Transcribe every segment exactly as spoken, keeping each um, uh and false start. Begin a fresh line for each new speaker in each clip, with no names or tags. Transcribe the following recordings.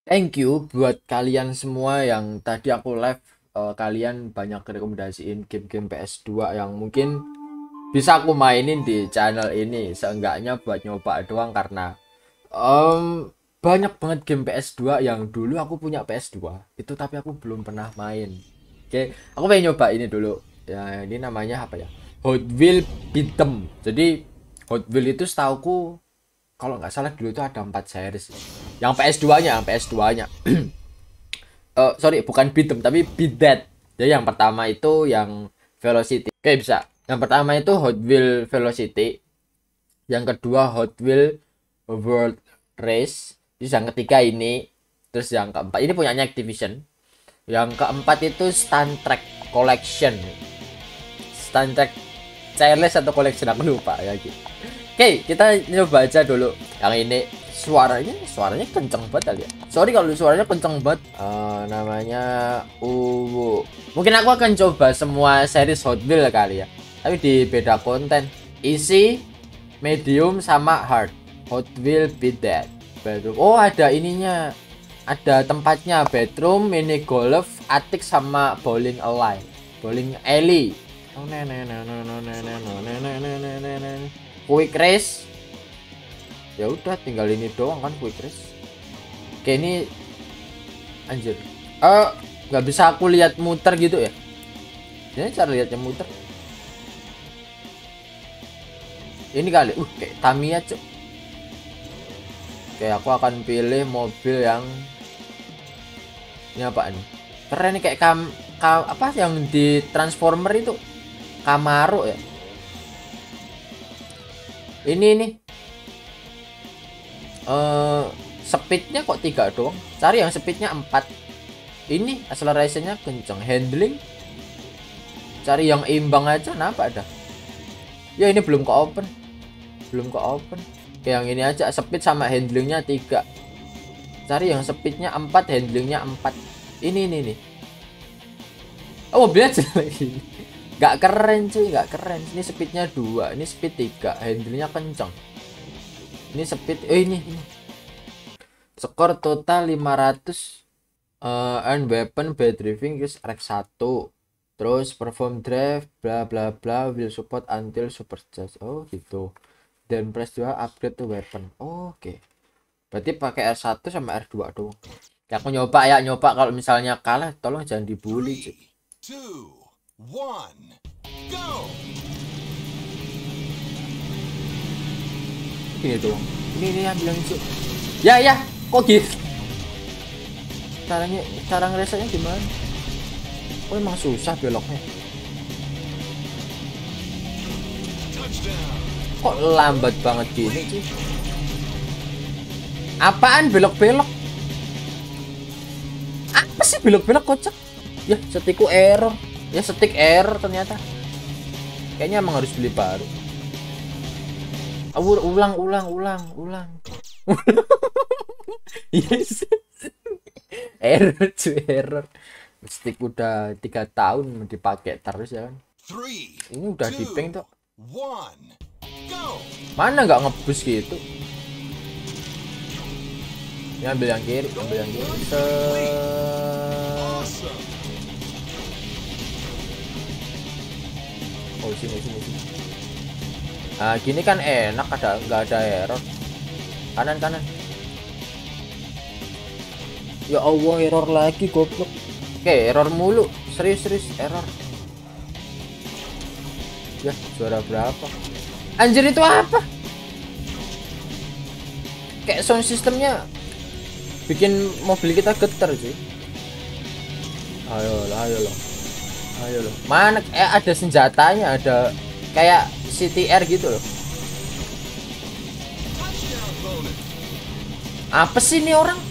Thank you buat kalian semua yang tadi aku live, eh, kalian banyak rekomendasiin game-game P S dua yang mungkin bisa aku mainin di channel ini. Seenggaknya buat nyoba doang karena em, banyak banget game P S dua yang dulu aku punya P S dua itu tapi aku belum pernah main. Oke, aku pengen nyoba ini dulu. Ya, ini namanya apa ya? Hot Wheel Beat'em. Jadi Hot Wheel itu setauku kalau nggak salah dulu itu ada empat series. Yang P S dua-nya, yang P S dua-nya. Eh, sorry, bukan Beat'em tapi Beat That. Jadi yang pertama itu yang Velocity. Oke, bisa. Yang pertama itu Hot Wheel Velocity. Yang kedua Hot Wheel World Race. Terus yang ketiga ini. Terus yang keempat ini punyanya Activision. Yang keempat itu Stunt Track Collection. Stunt Track Childless atau Collection aku lupa ya gitu. Oke, kita nyoba aja dulu. Yang ini suaranya suaranya kenceng banget kali ya. Sorry kalau suaranya kenceng banget. Eh, namanya Uwu. Mungkin aku akan coba semua series Hot Wheel kali ya. Tapi di beda konten. Easy, medium sama hard. Hot Wheel Beat That. Bedroom. Oh, ada ininya. Ada tempatnya bedroom, mini golf, attic sama bowling alley. Bowling alley. Oh, quick race. Ya udah tinggal ini doang kan quick race. Oke, ini anjir. Eh, nggak bisa aku lihat muter gitu ya. Ini cara lihatnya muter. Ini kali. Uh, kayak Tamiya, cuk. Oke, aku akan pilih mobil yang ini apa nih? Keren nih kayak kam, kam apa yang di Transformer itu. Camaro ya. Ini nih. Eh, speednya kok tiga doang. Cari yang speednya empat. Ini accelerationnya kenceng. Handling cari yang imbang aja. Kenapa ada? Ya ini belum ke open. Belum ke open. Yang ini aja speed sama handlingnya tiga. Cari yang speednya empat, handlingnya empat. Ini ini nih. Oh, mobilnya jelek ini. Gak keren cuy, gak keren. Ini speednya dua, ini speed tiga, handlingnya kenceng. Ini speed, oh ini, ini. Skor total lima ratus. Uh, earn weapon, bad driving, is R X satu. Terus perform drive, bla bla bla, will support until supercharge. Oh gitu. Dan press dua upgrade to weapon. Oh, oke. Okay. Berarti pakai R satu sama R dua doang. Ya, aku nyoba ya, nyoba kalau misalnya kalah tolong jangan dibully. three, two, one, go. Ini doang. Ini ini yang bilang itu. Ya ya, kok gitu? Caranya cara ngeresanya gimana? Oh, emang susah beloknya. Kok lambat banget gini sih? Apaan belok-belok? Apa sih belok-belok kocak? Ya, setiku error. Ya, setik error ternyata. Kayaknya emang harus beli baru. Ulang, ulang, ulang, ulang. Yes. Error cuy, error. Stick udah tiga tahun dipakai terus ya kan. Ini udah di ping tuh. Mana nggak ngebus gitu? Ini ambil yang kiri, ambil yang kiri. Se oh sini sini sini. Nah gini kan enak, ada nggak ada error. Kanan kanan. Ya Allah, error lagi goblok. Oke, error mulu. Serius serius error. Ya, juara berapa? Anjir, itu apa? Kayak sound systemnya bikin mobil kita getar sih. Ayo lah, ayo lah. Ayo loh. Mana eh ada senjatanya, ada kayak C T R gitu loh. Apa sih ini orang?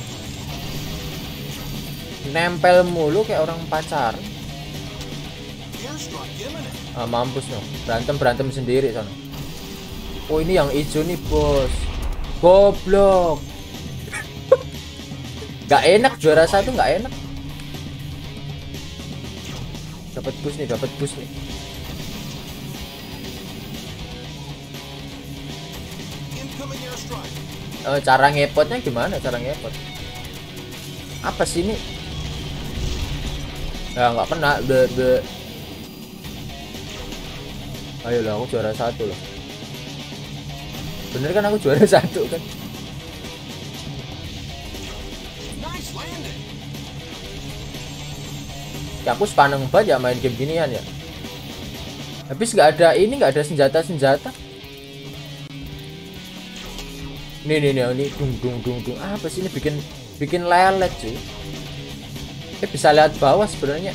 Nempel mulu kayak orang pacar. Ah, mampus no. Berantem berantem sendiri sana. Oh, ini yang hijau nih bos. Goblok. Gak enak juara satu, gak enak. Dapat bus nih, dapat bus nih. Uh, cara ngepotnya gimana? Cara ngepot? Apa sih ini? Ya nggak kena. Be, be. Ayolah, aku juara satu loh. Bener kan aku juara satu kan? Ya aku sepaneng banget ya main game ginian ya. Habis nggak ada ini, nggak ada senjata-senjata. Nih nih nih ini dung dung dung dung. Apa sih ini bikin bikin lelet cuy. Eh bisa lihat bawah sebenarnya.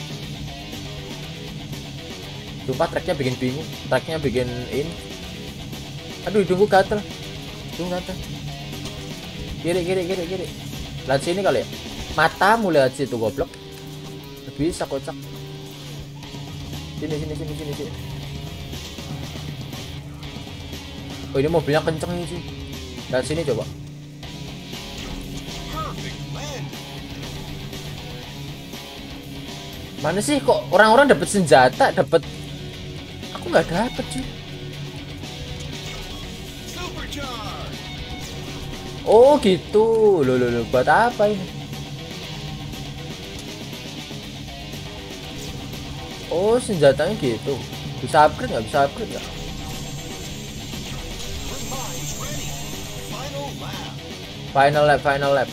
Sumpah tracknya bikin bingung, tracknya bikin ini. Aduh hidungku gatel, hidung gatel. Kiri kiri kiri kiri. Lihat sini kali ya. Matamu lihat situ goblok. Bisa kocak. Sini sini sini sini sini. Oh ini mobilnya kenceng nih sih. Lihat sini coba. Mana sih kok orang-orang dapat senjata, dapat aku nggak dapet cuy. Oh gitu. Loh loh loh buat apa ini? Oh senjatanya gitu. Bisa upgrade nggak? Bisa upgrade nggak? Final lap, final lap.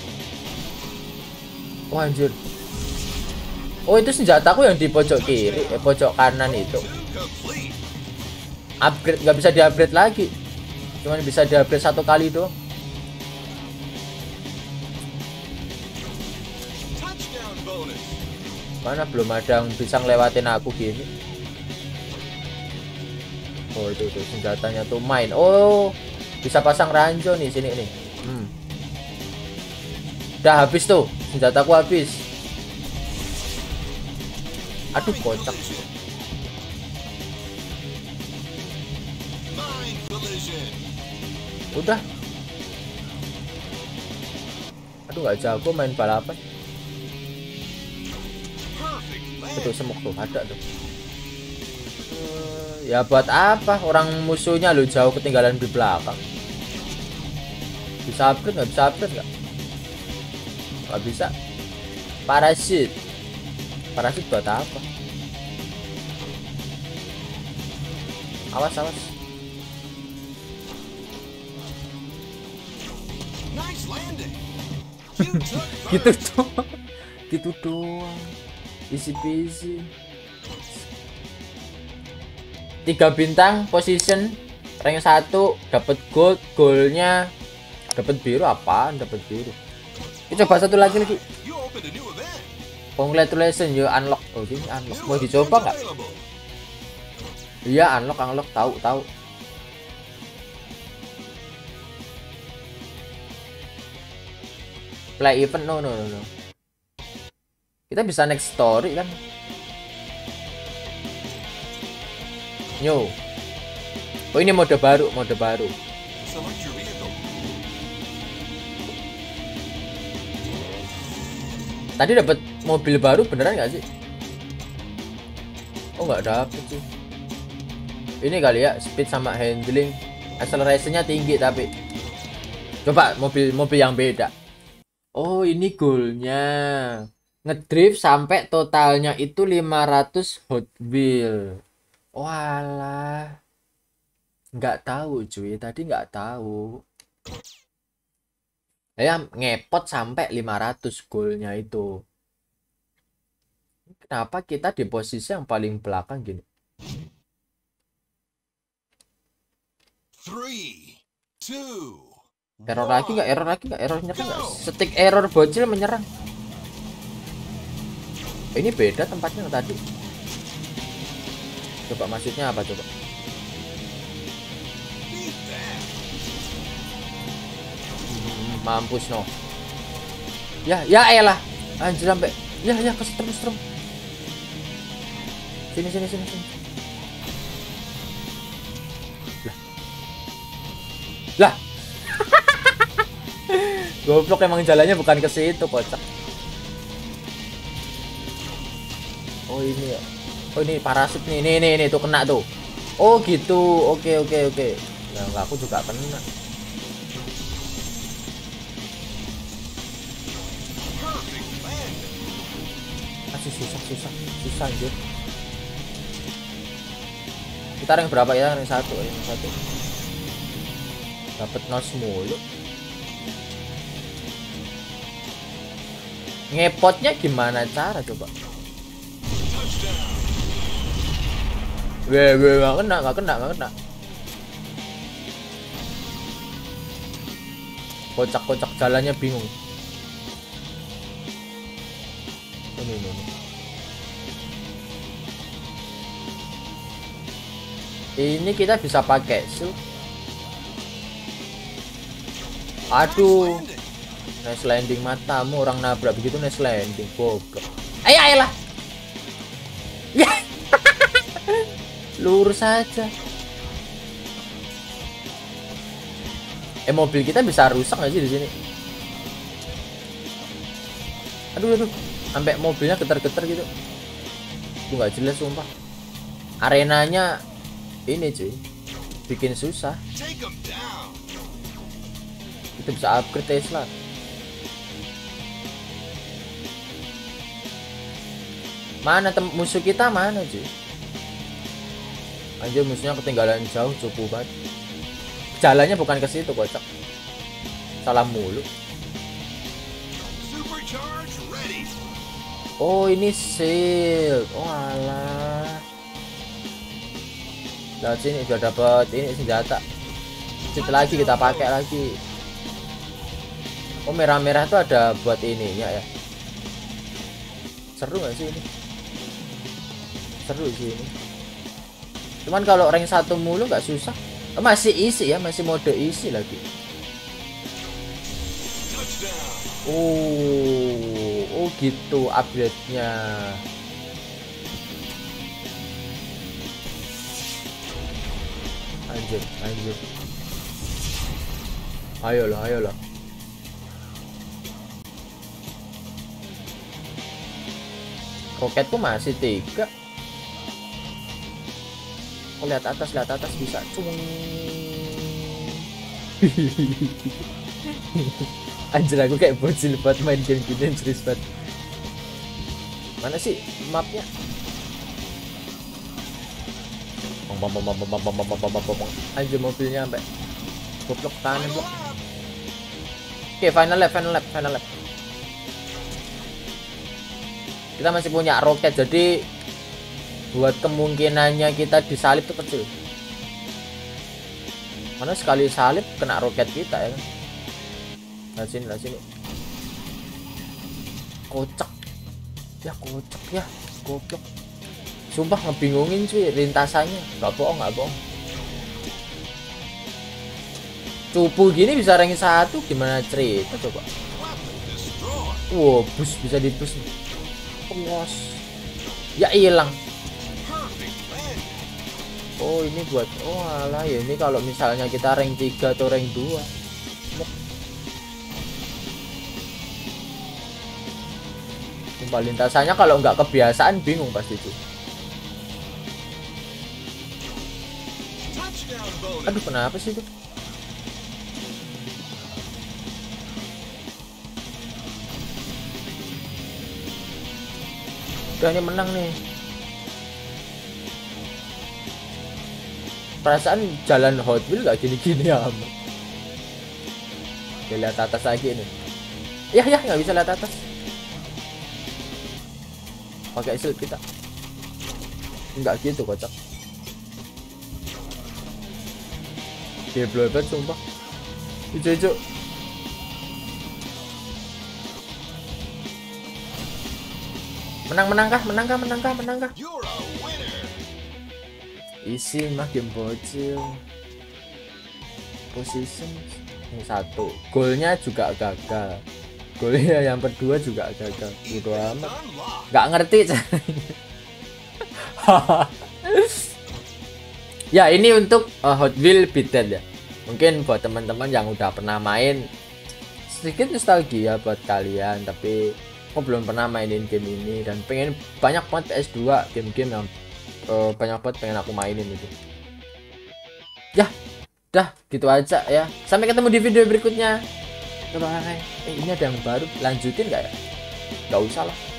Oh anjir. Oh itu senjataku yang di pojok kiri, eh, pojok kanan itu. Upgrade nggak bisa di-upgrade lagi. Cuman bisa di-upgrade satu kali doang. Mana belum ada yang bisa ngelewatin aku gini. Oh itu tuh senjatanya tuh main. Oh bisa pasang ranjau nih sini nih. Hmm. Udah habis tuh senjataku habis. Aduh kocak. Udah. Aduh nggak jago main balapan. Itu semuk tuh ada tuh. Uh, ya buat apa orang musuhnya lo jauh ketinggalan di belakang. Bisa upgrade nggak? Bisa upgrade nggak? Nggak bisa. Parasit. Parasit buat apa? Awas awas. Gitu tuh. Gitu doang. Easy peasy. Tiga bintang position rank satu dapat gold, goalnya dapat biru. Apaan dapat biru? Kita coba satu lagi lagi. Congratulations you unlock. Oh ini unlock. Mau dicoba nggak? Iya unlock unlock tahu tahu. Play event no no no no. Kita bisa next story kan? Yo. Oh ini mode baru, mode baru. Tadi dapat mobil baru beneran nggak sih? Oh nggak dapet sih. Ini kali ya speed sama handling, accelerationnya tinggi tapi. Coba mobil-mobil yang beda. Oh ini goalnya. Ngedrift sampai totalnya itu lima ratus Hot Wheel. Walah. Nggak tahu cuy, tadi nggak tahu. Ya ngepot sampai lima ratus goalnya itu. Kenapa kita di posisi yang paling belakang gini? three, two, error lagi nggak? Error lagi nggak? Error nyerang nggak? Stick error bocil menyerang. Ini beda tempatnya yang tadi. Coba maksudnya apa coba? Hmm, mampus no. Ya ya elah. Anjir sampai. Ya ya kesetrum kesetrum. Sini sini sini sini. Lah. Lah. Goblok emang jalannya bukan ke situ kocak. Oh ini ya. Oh ini parasit nih. Nih nih nih tuh kena tuh. Oh gitu. Oke oke oke. Ya enggak aku juga kena. susah susah susah susah anjir. Kita rank berapa ya? Rank satu, rank satu. Dapat nos mulu. Ngepotnya gimana cara coba? Weh weh nggak kena nggak kena nggak kena. Kocak-kocak jalannya bingung. Ini ini. ini. Ini kita bisa pakai su. Aduh. Nice landing matamu, orang nabrak begitu nice landing. Goblok. Ayo ayolah. Ya. Lurus saja. Eh mobil kita bisa rusak nggak sih di sini? Aduh aduh. Sampai mobilnya getar-getar gitu. Itu nggak jelas sumpah. Arenanya ini cuy bikin susah. Kita bisa upgrade Tesla. Mana tem musuh kita mana cuy? Anjir musuhnya ketinggalan jauh cukup banget. Jalannya bukan ke situ kocak. Salah mulu. Oh ini shield. Oh alah. Lihat sini sudah dapat ini senjata. Sit lagi kita pakai lagi. Oh merah-merah itu ada buat ininya ya. Seru gak sih ini? Seru sih ini. Cuman kalau rank satu mulu nggak susah. Oh, masih isi ya, masih mode isi lagi. Oh, oh gitu upgrade-nya. Anjir, anjir. Ayolah, ayolah. Roketku masih tiga. Oh, lihat atas, lihat atas bisa. Cung. Anjir aku kayak bocil buat main game gini serius banget. Mana sih mapnya? Bang bang bang bang bang bang bang bang bang bang. Anjir mobilnya sampai goblok kanan blok. Oke, final lap, final lap, final lap. Kita masih punya roket jadi buat kemungkinannya kita disalip tuh kecil. Karena sekali salip kena roket kita ya kan. Nah sini, nah sini. Kocak. Ya kocak ya, goblok. Sumpah ngebingungin cuy lintasannya. Gak bohong, gak bohong. Cupu gini bisa rank satu gimana cerita coba. Wow, bus bisa di bus nih. Puas. Ya hilang. Oh ini buat oh alah ya ini kalau misalnya kita rank tiga atau rank dua. Sumpah lintasannya kalau nggak kebiasaan bingung pasti itu. Aduh kenapa sih itu? Udah ini menang nih. Perasaan jalan Hot Wheels gak gini-gini amat. Oke, lihat atas lagi nih. Ya ya nggak bisa lihat atas. Pakai shield kita. Enggak gitu kocak. Dia blobet sumpah. Hijau-hijau. Menang-menang kah? Menang kah? Menang kah? Menang kah? Isi mah game bocil. Position yang satu. Golnya juga gagal. Golnya yang kedua juga gagal. Bodo amat. Gak ngerti caranya. Ya ini untuk uh, Hot Wheels Beaten ya. Mungkin buat teman-teman yang udah pernah main sedikit nostalgia buat kalian, tapi aku belum pernah mainin game ini dan pengen banyak banget P S dua game-game yang uh, banyak banget pengen aku mainin itu. Ya, dah gitu aja ya. Sampai ketemu di video berikutnya. Bye. Eh ini ada yang baru, lanjutin nggak ya? Nggak usah lah.